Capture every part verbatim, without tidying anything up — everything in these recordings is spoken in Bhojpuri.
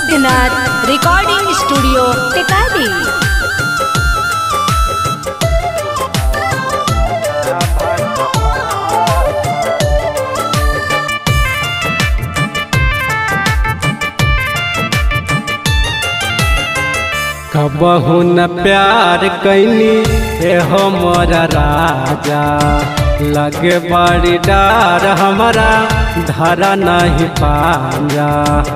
Siddhnath recording studio Tikari. कबहू न प्यार कैनी एहो मोरा राजा, लगे बड़ी डार हमारा धरा नहीं पांजा।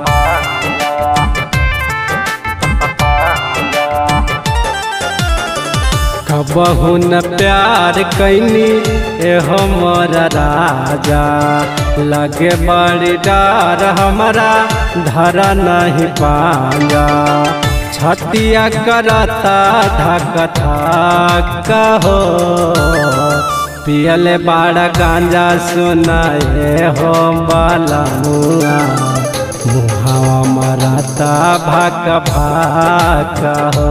कबहू न प्यार कैनी एहो मोरा राजा, लगे बड़ी डार हमारा धरा नहीं पांजा। छतिया करता धक धक हो, पियले बाड़ा गांजा सुनाए हो बालमुआ, मुहावा मराता भाक भाक हो।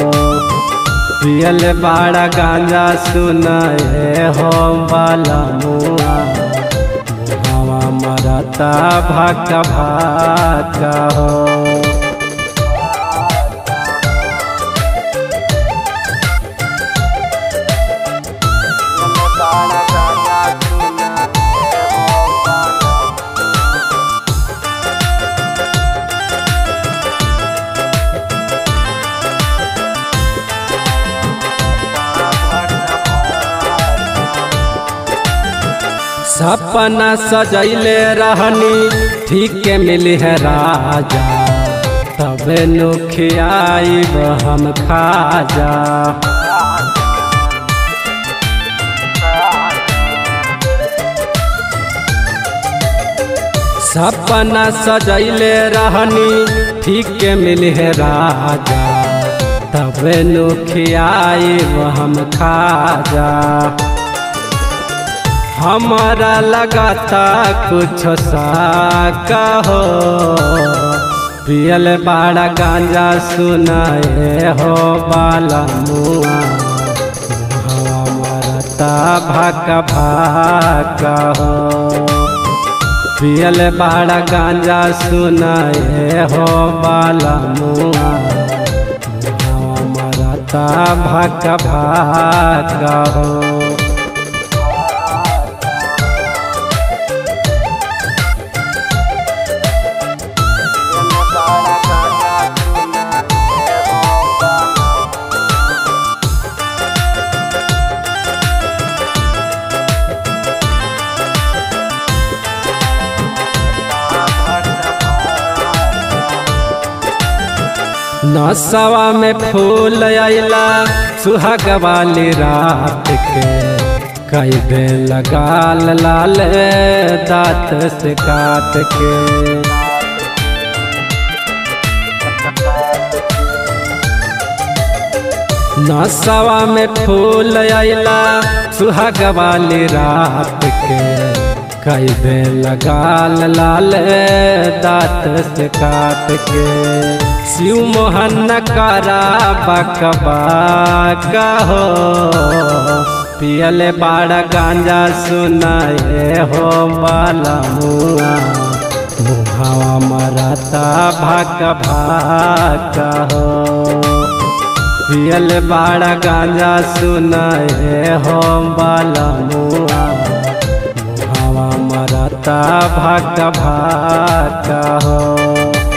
पियले बाड़ा गांजा सुनाए हो बालमुआ, मुहावा मराता भाक भाक हो। सपना सजैले रहनी ठीक मिली है राजा, तबे नुखियाई हम खाजा। सपना सजैले रहनी ठीक मिली है राजा, तबे नुखियाई हम खाजा। हमारा लगाता कुछ साका हो, पियल बाड़ा गांजा सुनाए हो बालमुआ, मुहावा मरता भाक भाक हो। पियल बाड़ा गांजा सुनाए हो बालमुआ, मुहावा मरता भाक भाक हो। नसवा में फूल आइला सुहाग वाली रात के, कई बे लगाल लाल दांत से काट के। नसवा में फूल आइला सुहाग वाली रात के, कई बे लगाल लाल दांत से काट के। शिव मोहन करा बक बक हो, पियले बाड़ा गांजा सुनाए हो बालमुआ, मुहावा मराता भाक भाक हो। पियले बाड़ा गांजा सुनाए हो बालमुआ, मुहावा मराता भाक भाक हो।